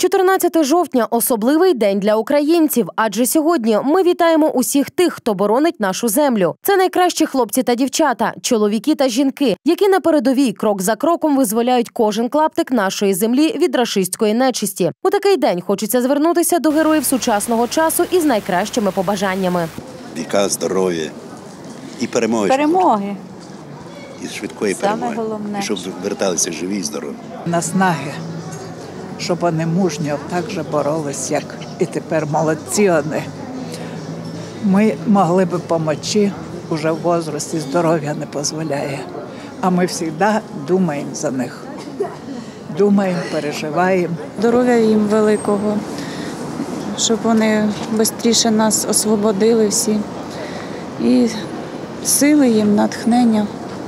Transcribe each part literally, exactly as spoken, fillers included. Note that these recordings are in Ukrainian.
чотирнадцяте жовтня – особливий день для українців, адже сьогодні ми вітаємо усіх тих, хто боронить нашу землю. Це найкращі хлопці та дівчата, чоловіки та жінки, які на передовій крок за кроком визволяють кожен клаптик нашої землі від рашистської нечисті. У такий день хочеться звернутися до героїв сучасного часу із найкращими побажаннями. Віка, здоров'я і перемоги. Перемоги. І швидкої перемоги. Головне. І щоб верталися живі і здорові. Наснаги, щоб вони мужньо так же боролись, як і тепер молодці вони. Ми могли б допомогти, вже в возрасті здоров'я не дозволяє. А ми завжди думаємо за них. Думаємо, переживаємо. Здоров'я їм великого, щоб вони швидше нас освободили всі. І сили їм, натхнення.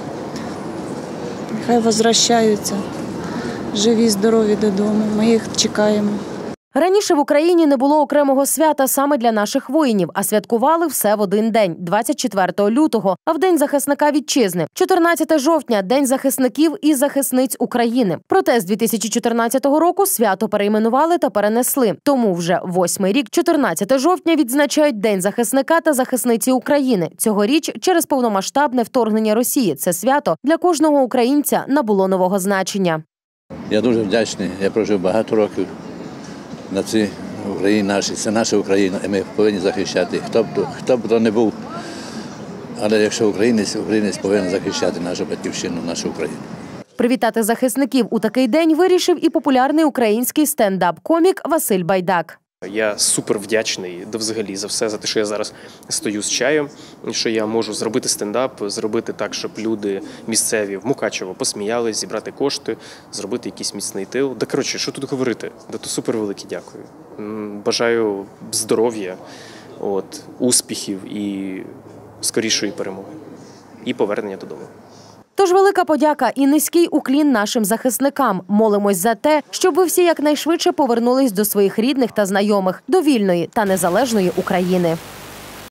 Хай возвращаються, живі, здорові додому. Ми їх чекаємо. Раніше в Україні не було окремого свята саме для наших воїнів, а святкували все в один день – двадцять четвертого лютого, а в День захисника вітчизни. чотирнадцяте жовтня – День захисників і захисниць України. Проте з дві тисячі чотирнадцятого року свято перейменували та перенесли. Тому вже восьмий рік, чотирнадцяте жовтня, відзначають День захисника та захисниці України. Цьогоріч через повномасштабне вторгнення Росії це свято для кожного українця набуло нового значення. Я дуже вдячний, я прожив багато років на цій Україні нашій. Це наша Україна, і ми повинні захищати. Хто б, хто б то не був, але якщо українець, українець повинен захищати нашу батьківщину, нашу Україну. Привітати захисників у такий день вирішив і популярний український стендап-комік Василь Байдак. Я супер вдячний взагалі за все, за те, що я зараз стою з чаєм, що я можу зробити стендап, зробити так, щоб люди місцеві в Мукачево посміялись, зібрати кошти, зробити якийсь міцний тил. Да, коротше, що тут говорити? Да, то супер велике дякую. Бажаю здоров'я, от, успіхів і скорішої перемоги. І повернення додому. Тож велика подяка і низький уклін нашим захисникам. Молимось за те, щоб ви всі якнайшвидше повернулись до своїх рідних та знайомих, до вільної та незалежної України.